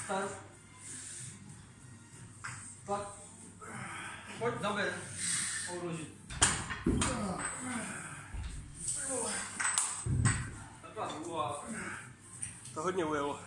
Start. Tlak. Pojď, zaber. Odložit. Taková dlouhá. To hodně ujelo.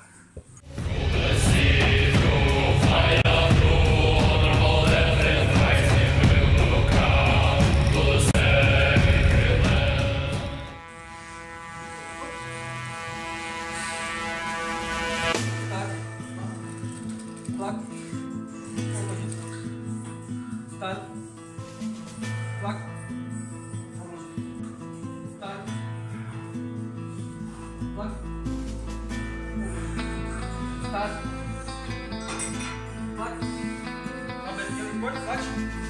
Tlak. Odložit. Start. Tlak. Odložit. Start. Tlak. Start. Tlak. Zaber, dělej, pojď, tlač.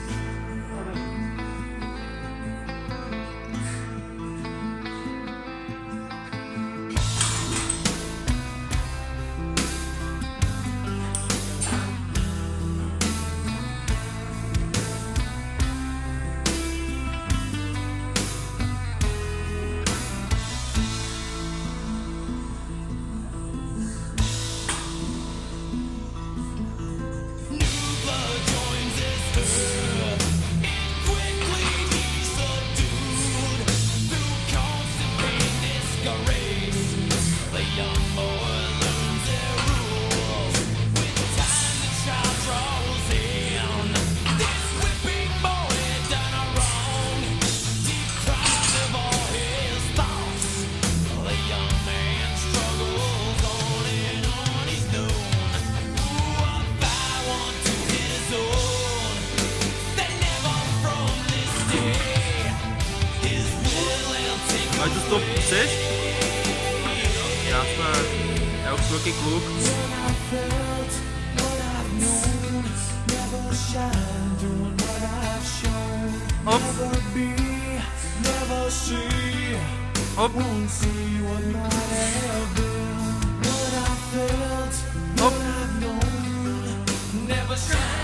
Ať to stop, chceš? Jasné, já už velký kluk. Hop. Hop. Hop.